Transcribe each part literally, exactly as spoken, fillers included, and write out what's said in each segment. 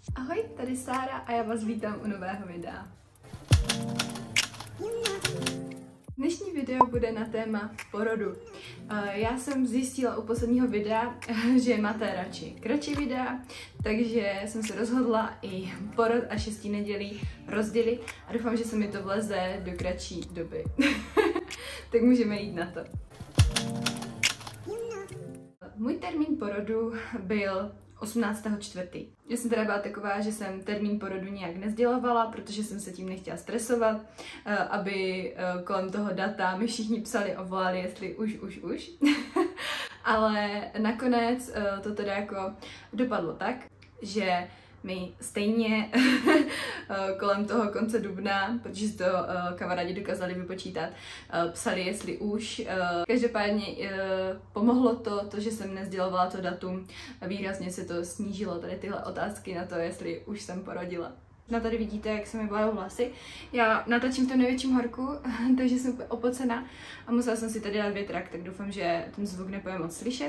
Ahoj, tady Sára a já vás vítám u nového videa. Dnešní video bude na téma porodu. Já jsem zjistila u posledního videa, že máte radši kratší videa, takže jsem se rozhodla i porod a šestí nedělí rozdělit a doufám, že se mi to vleze do kratší doby. Tak můžeme jít na to. Můj termín porodu byl osmnáctého čtvrtého Já jsem teda byla taková, že jsem termín porodu nějak nezdělovala, protože jsem se tím nechtěla stresovat, aby kolem toho data mi všichni psali a volali, jestli už, už, už. Ale nakonec to teda jako dopadlo tak, že mi stejně kolem toho konce dubna, protože si to kamarádi dokázali vypočítat, psali, jestli už. Každopádně pomohlo to, to, že jsem nezdělovala to datum, výrazně se to snížilo, tady tyhle otázky na to, jestli už jsem porodila. Na tady vidíte, jak se mi blajou vlasy. Já natáčím v tom největším horku, takže jsem úplně opocená a musela jsem si tady dát větrak, tak doufám, že ten zvuk nebude moc slyšet.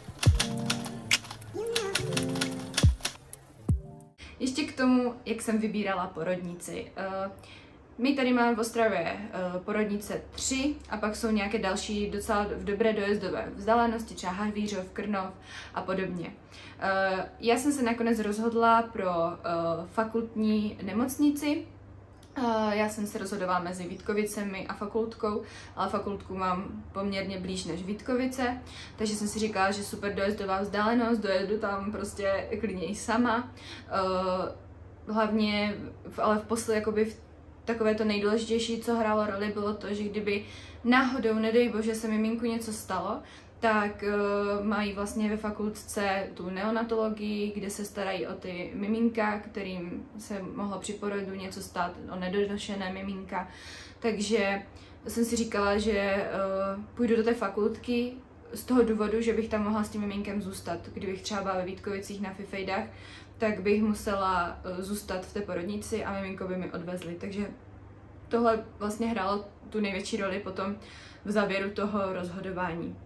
Ještě k tomu, jak jsem vybírala porodnici. My tady máme v Ostravě porodnice tři a pak jsou nějaké další docela v dobré dojezdové vzdálenosti, třeba Havířov, Krnov a podobně. Já jsem se nakonec rozhodla pro fakultní nemocnici. Já jsem se rozhodovala mezi Vítkovicemi a fakultkou, ale fakultku mám poměrně blíž než Vítkovice, takže jsem si říkala, že super dojezdová vzdálenost, dojedu tam prostě klidně i sama. Hlavně, ale v poslední, jakoby v takové to nejdůležitější, co hrálo roli, bylo to, že kdyby náhodou, nedej bože, se miminku něco stalo, tak uh, mají vlastně ve fakultce tu neonatologii, kde se starají o ty miminka, kterým se mohlo při porodu něco stát, o nedonošené miminka. Takže jsem si říkala, že uh, půjdu do té fakultky z toho důvodu, že bych tam mohla s tím miminkem zůstat. Kdybych třeba byla ve Vítkovicích na Fifejdách, tak bych musela uh, zůstat v té porodnici a miminko by mi odvezli. Takže tohle vlastně hrálo tu největší roli potom v závěru toho rozhodování.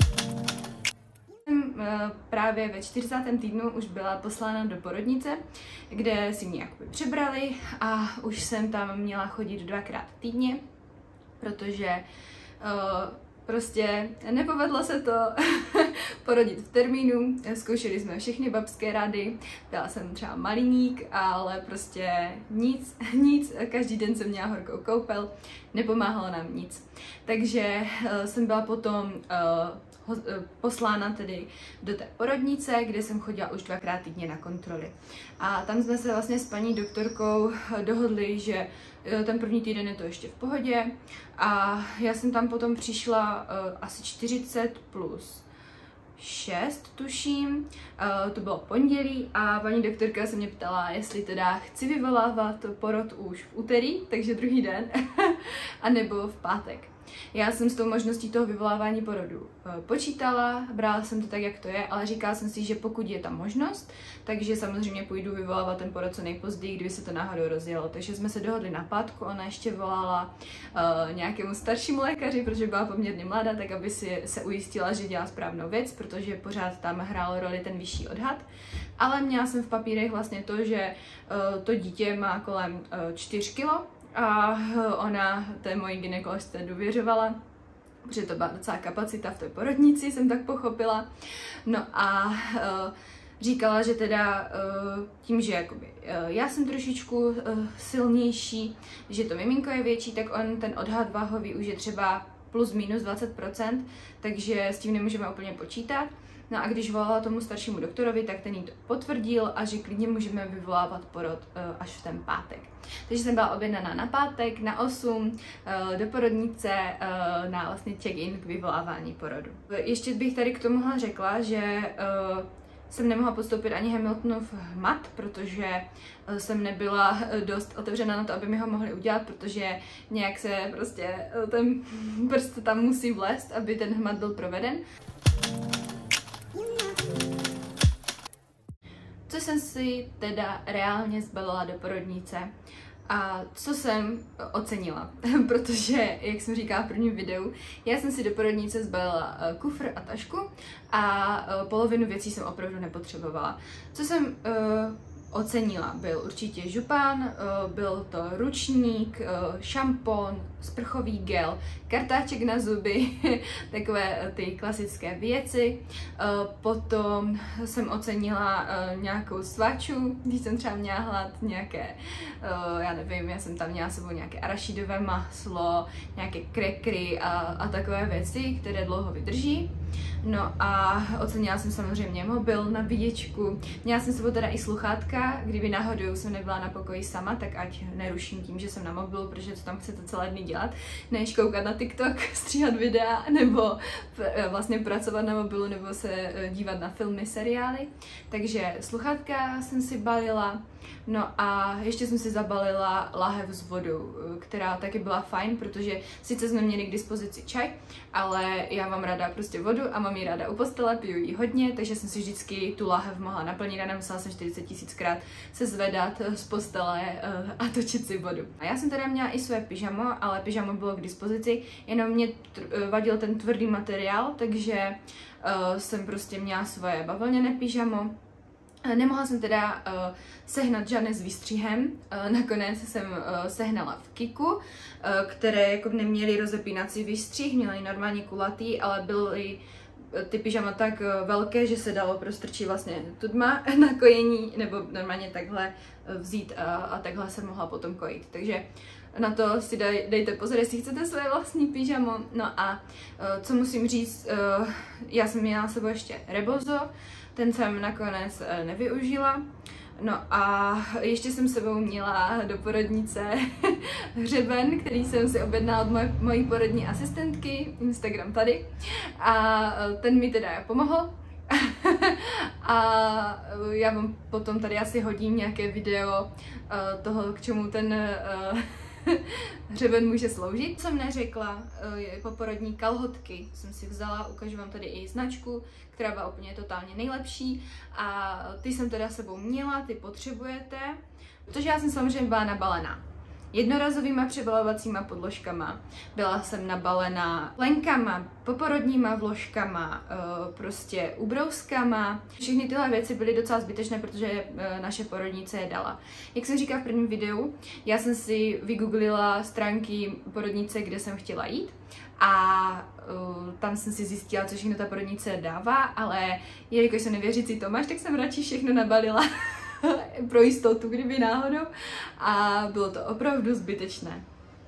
Právě ve čtyřicátém týdnu už byla poslána do porodnice, kde si mě jakoby přebrali a už jsem tam měla chodit dvakrát týdně, protože uh, prostě nepovedlo se to porodit v termínu. Zkoušeli jsme všechny babské rady, byla jsem třeba maliník, ale prostě nic, nic, každý den jsem měla horkou koupel, nepomáhalo nám nic. Takže uh, jsem byla potom uh, poslána tedy do té porodnice, kde jsem chodila už dvakrát týdně na kontroly. A tam jsme se vlastně s paní doktorkou dohodli, že ten první týden je to ještě v pohodě a já jsem tam potom přišla uh, asi čtyřicet plus šest, tuším, uh, to bylo pondělí a paní doktorka se mě ptala, jestli teda chci vyvolávat porod už v úterý, takže druhý den, anebo v pátek. Já jsem s tou možností toho vyvolávání porodu počítala, brala jsem to tak, jak to je, ale říkala jsem si, že pokud je tam možnost, takže samozřejmě půjdu vyvolávat ten porod co nejpozději, kdyby se to náhodou rozjelo. Takže jsme se dohodli na pátku, ona ještě volala uh, nějakému staršímu lékaři, protože byla poměrně mladá, tak aby si se ujistila, že dělá správnou věc, protože pořád tam hrálo roli ten vyšší odhad. Ale měla jsem v papírech vlastně to, že uh, to dítě má kolem uh, čtyři kilo, a ona té mojí gynekoložce důvěřovala, protože to byla docela kapacita v té porodnici, jsem tak pochopila. No a uh, říkala, že teda uh, tím, že jakoby, uh, já jsem trošičku uh, silnější, že to miminko je větší, tak on ten odhad váhový už je třeba plus minus dvacet procent, takže s tím nemůžeme úplně počítat. No a když volala tomu staršímu doktorovi, tak ten jí to potvrdil a že klidně můžeme vyvolávat porod uh, až v ten pátek. Takže jsem byla objednaná na pátek, na osm, uh, do porodnice, uh, na vlastně check-in k vyvolávání porodu. Ještě bych tady k tomu řekla, že uh, jsem nemohla podstoupit ani Hamiltonův hmat, protože uh, jsem nebyla dost otevřená na to, aby mi ho mohli udělat, protože nějak se prostě uh, ten prst tam musí vlézt, aby ten hmat byl proveden. Co jsem si teda reálně zbalila do porodnice a co jsem ocenila, protože, jak jsem říkala v prvním videu, já jsem si do porodnice zbalila kufr a tašku a polovinu věcí jsem opravdu nepotřebovala. Co jsem uh, ocenila, byl určitě župan, byl to ručník, šampon, sprchový gel, kartáček na zuby, takové ty klasické věci. Potom jsem ocenila nějakou svaču, když jsem třeba měla hlad, nějaké, já nevím, já jsem tam měla s sebou nějaké arašidové maslo, nějaké krekry a, a takové věci, které dlouho vydrží. No a ocenila jsem samozřejmě mobil, nabíječku. Měla jsem s sebou teda i sluchátka, kdyby náhodou jsem nebyla na pokoji sama, tak ať neruším tím, že jsem na mobilu, protože to tam chcete celé dny dělat, než koukat na TikTok, stříhat videa, nebo vlastně pracovat na mobilu, nebo se dívat na filmy, seriály. Takže sluchátka jsem si balila. No a ještě jsem si zabalila lahev s vodou, která taky byla fajn, protože sice jsme měli k dispozici čaj, ale já mám ráda prostě vodu a mám ji ráda u postele, piju ji hodně, takže jsem si vždycky tu lahev mohla naplnit a nemusela jsem čtyřicet tisíckrát se zvedat z postele a točit si vodu. A já jsem teda měla i své pyžamo, ale pyžamo bylo k dispozici, jenom mě vadil ten tvrdý materiál, takže uh, jsem prostě měla svoje bavlněné pyžamo. Nemohla jsem teda uh, sehnat žádné s výstřihem, uh, nakonec jsem uh, sehnala v Kiku, uh, které jako neměly rozepínací výstřih, měly normálně kulatý, ale byly ty pyžama tak uh, velké, že se dalo prostrčit vlastně tudma na kojení, nebo normálně takhle vzít a, a takhle se mohla potom kojit. Takže na to si dej, dejte pozor, jestli chcete své vlastní pyžamo. No a uh, co musím říct, uh, já jsem měla s sebou ještě rebozo, ten jsem nakonec uh, nevyužila. No a ještě jsem sebou měla do porodnice hřeben, který jsem si objednala od moje, mojí porodní asistentky, Instagram tady. A uh, ten mi teda pomohl. A já vám potom tady asi hodím nějaké video uh, toho, k čemu ten uh, hřeben může sloužit. Co jsem neřekla, je poporodní kalhotky. Jsem si vzala, ukážu vám tady i značku, která byla úplně totálně nejlepší. A ty jsem teda sebou měla, ty potřebujete, protože já jsem samozřejmě byla nabalená jednorazovýma přebalovacíma podložkama. Byla jsem nabalená plenkama, poporodníma vložkama, prostě ubrouskama. Všechny tyhle věci byly docela zbytečné, protože naše porodnice je dala. Jak jsem říkala v prvním videu, já jsem si vygooglila stránky porodnice, kde jsem chtěla jít. A uh, tam jsem si zjistila, co všechno ta porodnice dává, ale jelikož jsem nevěřící Tomáš, tak jsem radši všechno nabalila pro jistotu, kdyby náhodou. A bylo to opravdu zbytečné.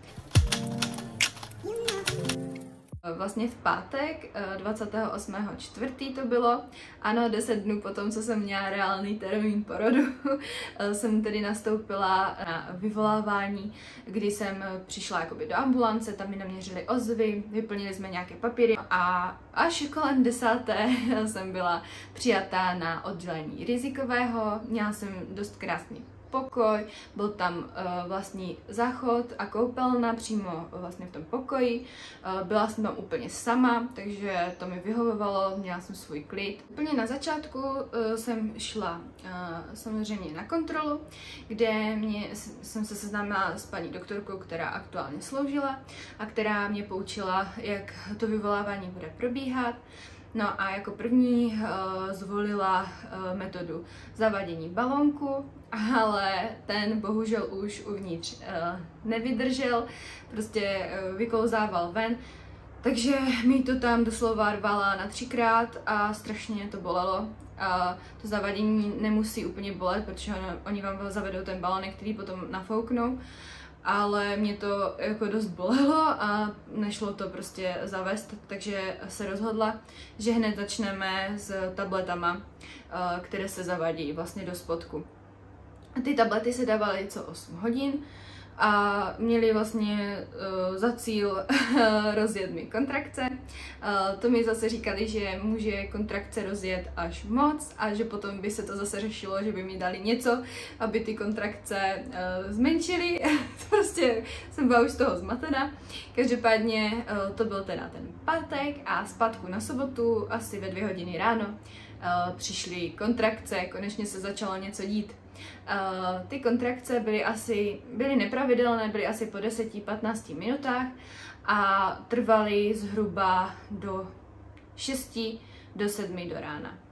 Vlastně v pátek, dvacátého osmého čtvrtého to bylo, ano, deset dnů potom, co jsem měla reálný termín porodu, jsem tedy nastoupila na vyvolávání, kdy jsem přišla jakoby do ambulance, tam mi naměřili ozvy, vyplnili jsme nějaké papíry a až kolem desáté jsem byla přijatá na oddělení rizikového, měla jsem dost krásný pokoj, byl tam uh, vlastní záchod a koupelna přímo vlastně v tom pokoji. Uh, byla jsem tam úplně sama, takže to mi vyhovovalo, měla jsem svůj klid. Úplně na začátku uh, jsem šla uh, samozřejmě na kontrolu, kde mě, jsem se seznámila s paní doktorkou, která aktuálně sloužila a která mě poučila, jak to vyvolávání bude probíhat. No a jako první uh, zvolila uh, metodu zavádění balónku, ale ten bohužel už uvnitř uh, nevydržel, prostě uh, vyklouzával ven, takže mi to tam doslova rvala na třikrát a strašně to bolelo. Uh, to zavádění nemusí úplně bolet, protože on, oni vám zavedou ten balónek, který potom nafouknou. Ale mě to jako dost bolelo a nešlo to prostě zavést, takže se rozhodla, že hned začneme s tabletama, které se zavádí vlastně do spodku. Ty tablety se dávaly co osm hodin a měly vlastně uh, za cíl rozjet mi kontrakce. Uh, to mi zase říkali, že může kontrakce rozjet až moc a že potom by se to zase řešilo, že by mi dali něco, aby ty kontrakce uh, zmenšily. Prostě jsem byla už z toho zmatená. Každopádně uh, to byl teda ten pátek a zpátku na sobotu, asi ve dvě hodiny ráno, uh, přišly kontrakce, konečně se začalo něco dít. Uh, ty kontrakce byly asi byly nepravidelné, byly asi po deseti patnácti minutách a trvaly zhruba do šesti do sedmi do rána.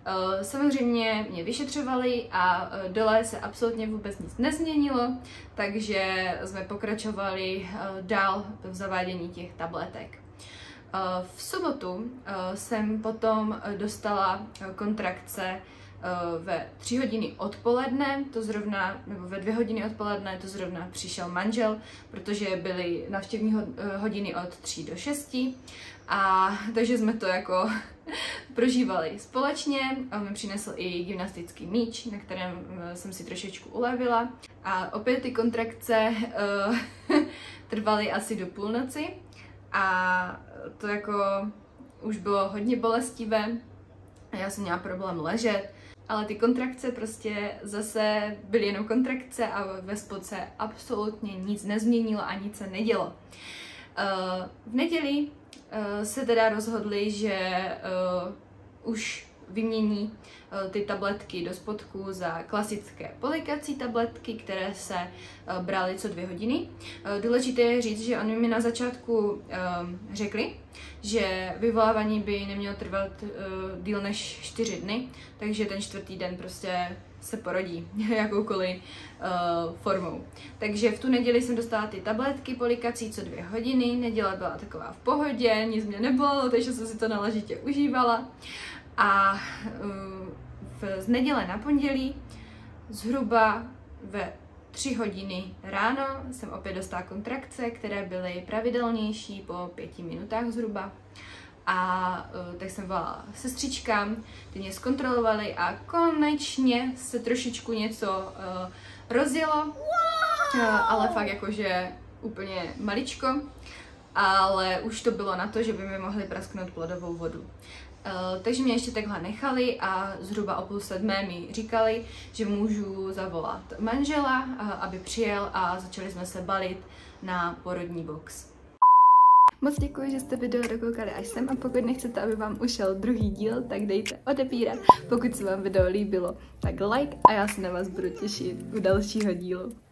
Samozřejmě mě vyšetřovali a dole se absolutně vůbec nic nezměnilo, takže jsme pokračovali dál v zavádění těch tabletek. V sobotu jsem potom dostala kontrakce ve tři hodiny odpoledne, to zrovna, nebo ve dvě hodiny odpoledne, to zrovna přišel manžel, protože byly návštěvní hodiny od tří do šesti. A takže jsme to jako prožívali společně. On mi přinesl i gymnastický míč, na kterém jsem si trošičku ulevila. A opět ty kontrakce uh, trvaly asi do půlnoci. A to jako už bylo hodně bolestivé. Já jsem měla problém ležet. Ale ty kontrakce prostě zase byly jenom kontrakce a ve spodce absolutně nic nezměnilo a nic se nedělo. Uh, v neděli uh, se teda rozhodli, že uh, už vymění uh, ty tabletky do spodku za klasické polikací tabletky, které se uh, braly co dvě hodiny. Uh, důležité je říct, že oni mi na začátku uh, řekli, že vyvolávání by nemělo trvat uh, díl než čtyři dny, takže ten čtvrtý den prostě se porodí jakoukoliv uh, formou. Takže v tu neděli jsem dostala ty tabletky polikací co dvě hodiny, neděle byla taková v pohodě, nic mě nebolelo, takže jsem si to náležitě užívala. A uh, v, z neděle na pondělí zhruba ve tři hodiny ráno jsem opět dostala kontrakce, které byly pravidelnější po pěti minutách zhruba. A uh, tak jsem volala sestřičkám, ty mě zkontrolovali a konečně se trošičku něco uh, rozjelo, uh, ale fakt jakože úplně maličko, ale už to bylo na to, že by mi mohli prasknout plodovou vodu. Uh, takže mě ještě takhle nechali a zhruba o půl sedmé mi říkali, že můžu zavolat manžela, uh, aby přijel a začali jsme se balit na porodní box. Moc děkuji, že jste video dokoukali až sem a pokud nechcete, aby vám ušel druhý díl, tak dejte odebírat. Pokud se vám video líbilo, tak like a já se na vás budu těšit u dalšího dílu.